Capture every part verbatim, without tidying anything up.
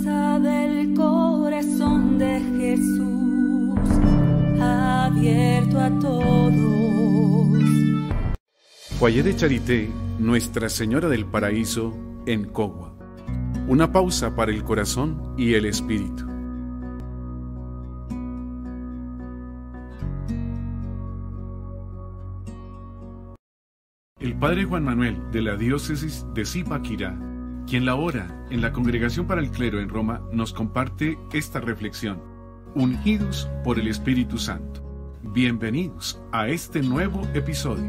pausa del corazón de Jesús, abierto a todos. Foyer de Charité, Nuestra Señora del Paraíso, en Cogua. Una pausa para el corazón y el espíritu. El Padre Juan Manuel, de la diócesis de Zipaquirá, quien labora en la Congregación para el Clero en Roma, nos comparte esta reflexión: ungidos por el Espíritu Santo. Bienvenidos a este nuevo episodio.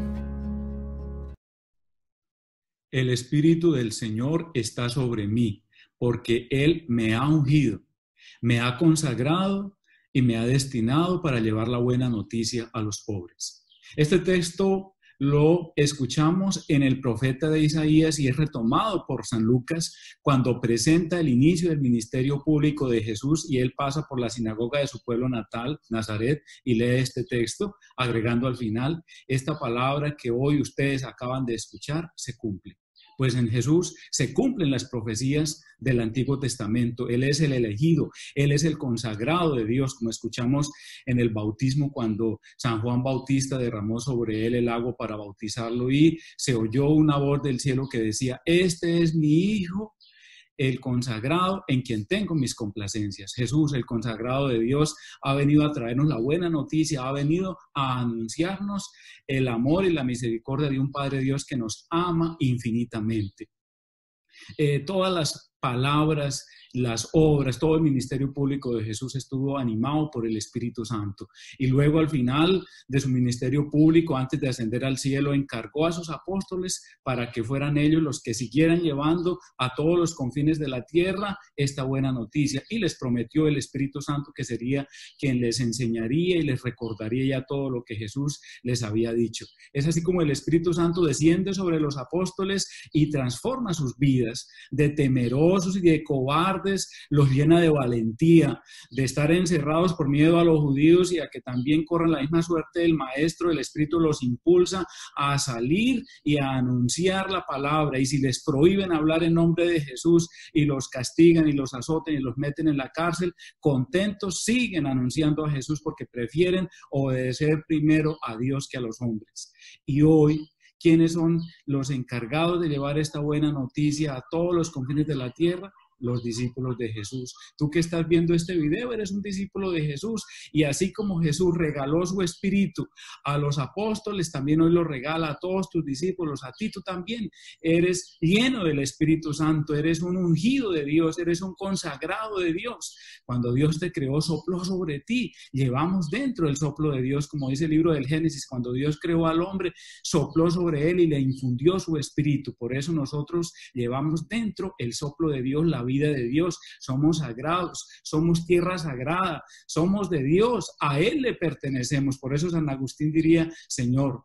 El Espíritu del Señor está sobre mí, porque Él me ha ungido, me ha consagrado y me ha destinado para llevar la buena noticia a los pobres. Este texto lo escuchamos en el profeta de Isaías y es retomado por San Lucas cuando presenta el inicio del ministerio público de Jesús y él pasa por la sinagoga de su pueblo natal, Nazaret, y lee este texto, agregando al final: esta palabra que hoy ustedes acaban de escuchar se cumple. Pues en Jesús se cumplen las profecías del Antiguo Testamento. Él es el elegido, Él es el consagrado de Dios, como escuchamos en el bautismo cuando San Juan Bautista derramó sobre él el agua para bautizarlo y se oyó una voz del cielo que decía: este es mi Hijo, el consagrado, en quien tengo mis complacencias. Jesús, el consagrado de Dios, ha venido a traernos la buena noticia, ha venido a anunciarnos el amor y la misericordia de un Padre Dios que nos ama infinitamente. Eh, todas las palabras, las obras, todo el ministerio público de Jesús estuvo animado por el Espíritu Santo. Y luego al final de su ministerio público, antes de ascender al cielo, encargó a sus apóstoles para que fueran ellos los que siguieran llevando a todos los confines de la tierra esta buena noticia. Y les prometió el Espíritu Santo que sería quien les enseñaría y les recordaría ya todo lo que Jesús les había dicho. Es así como el Espíritu Santo desciende sobre los apóstoles y transforma sus vidas de temerosos y de cobardes, los llena de valentía, de estar encerrados por miedo a los judíos y a que también corran la misma suerte del maestro. El Espíritu los impulsa a salir y a anunciar la palabra, y si les prohíben hablar en nombre de Jesús y los castigan y los azotan y los meten en la cárcel, contentos siguen anunciando a Jesús porque prefieren obedecer primero a Dios que a los hombres. Y hoy, ¿quiénes son los encargados de llevar esta buena noticia a todos los confines de la tierra? Los discípulos de Jesús. Tú que estás viendo este video eres un discípulo de Jesús, y así como Jesús regaló su Espíritu a los apóstoles, también hoy lo regala a todos tus discípulos. A ti tú también eres lleno del Espíritu Santo, eres un ungido de Dios, eres un consagrado de Dios. Cuando Dios te creó, sopló sobre ti. Llevamos dentro el soplo de Dios, como dice el libro del Génesis. Cuando Dios creó al hombre, sopló sobre él y le infundió su Espíritu. Por eso nosotros llevamos dentro el soplo de Dios, la vida de Dios. Somos sagrados, somos tierra sagrada, somos de Dios, a Él le pertenecemos. Por eso San Agustín diría: Señor,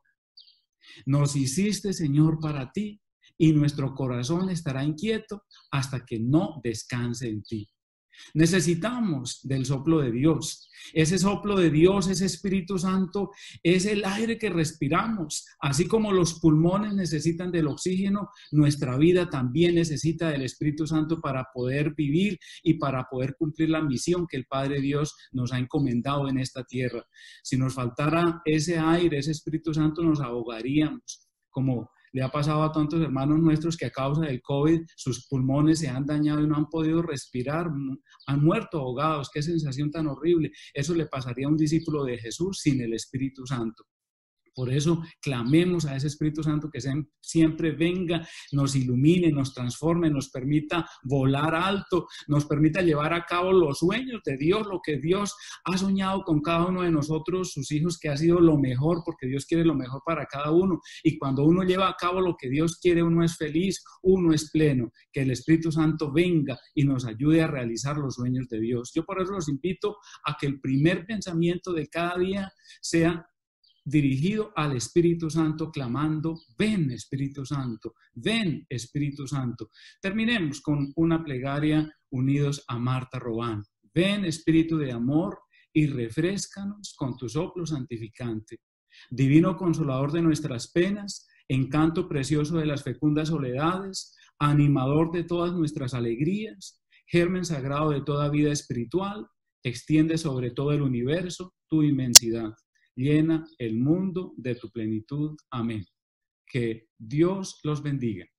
nos hiciste, Señor, para ti, y nuestro corazón estará inquieto hasta que no descanse en ti. Necesitamos del soplo de Dios. Ese soplo de Dios, ese Espíritu Santo, es el aire que respiramos. Así como los pulmones necesitan del oxígeno, nuestra vida también necesita del Espíritu Santo para poder vivir y para poder cumplir la misión que el Padre Dios nos ha encomendado en esta tierra. Si nos faltara ese aire, ese Espíritu Santo, nos ahogaríamos, como le ha pasado a tantos hermanos nuestros que a causa del COVID sus pulmones se han dañado y no han podido respirar, han muerto ahogados. Qué sensación tan horrible. Eso le pasaría a un discípulo de Jesús sin el Espíritu Santo. Por eso clamemos a ese Espíritu Santo que siempre venga, nos ilumine, nos transforme, nos permita volar alto, nos permita llevar a cabo los sueños de Dios, lo que Dios ha soñado con cada uno de nosotros, sus hijos, que ha sido lo mejor, porque Dios quiere lo mejor para cada uno. Y cuando uno lleva a cabo lo que Dios quiere, uno es feliz, uno es pleno. Que el Espíritu Santo venga y nos ayude a realizar los sueños de Dios. Yo por eso los invito a que el primer pensamiento de cada día sea dirigido al Espíritu Santo, clamando: ven Espíritu Santo, ven Espíritu Santo. Terminemos con una plegaria unidos a Marta Robán. Ven Espíritu de amor y refréscanos con tu soplo santificante. Divino consolador de nuestras penas, encanto precioso de las fecundas soledades, animador de todas nuestras alegrías, germen sagrado de toda vida espiritual, extiende sobre todo el universo tu inmensidad. Llena el mundo de tu plenitud. Amén. Que Dios los bendiga.